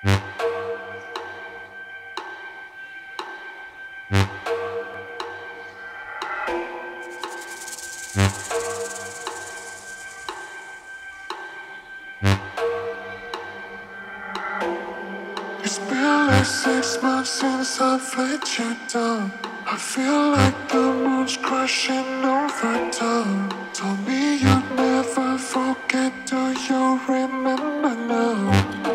It's been like 6 months since I've let you down. I feel like the moon's crashing over town. Told me you'd never forget, do you remember now?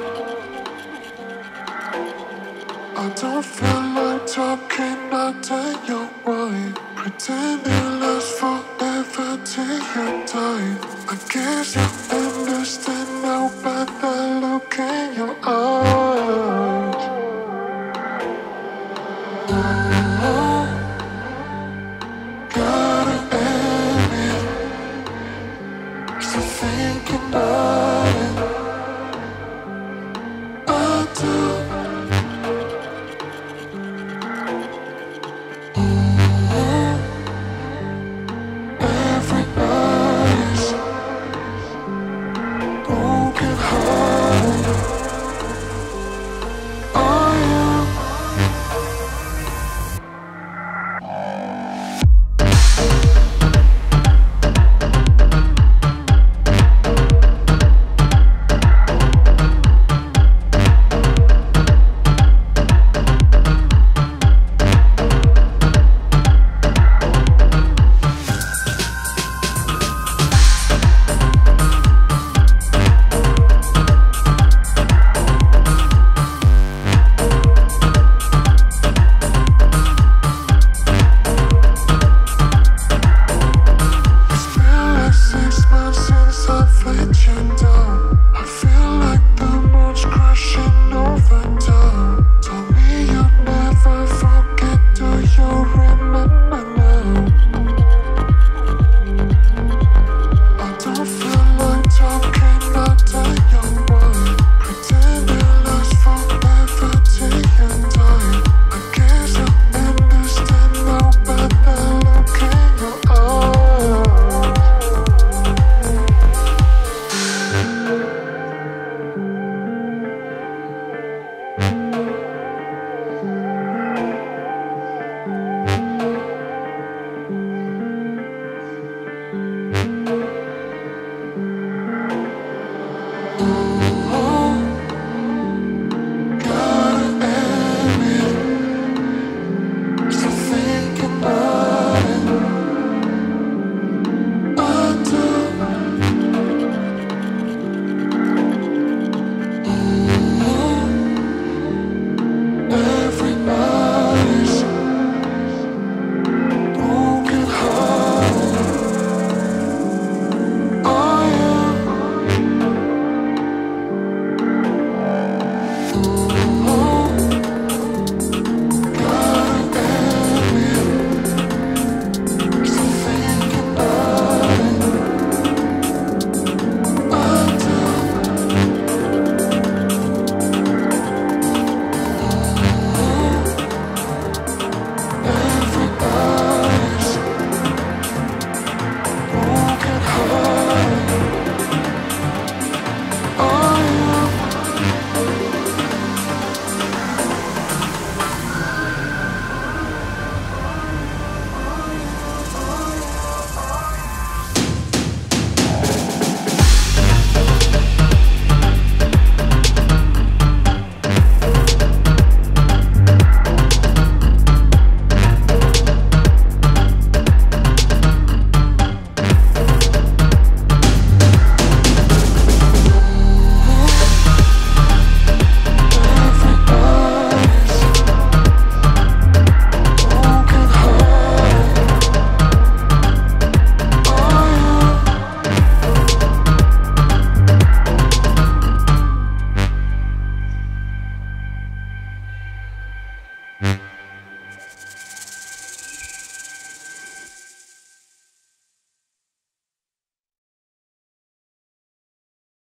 I don't feel like talking, I'll tell you why. Pretending lasts forever till you die. I guess you understand now by the look in your eyes.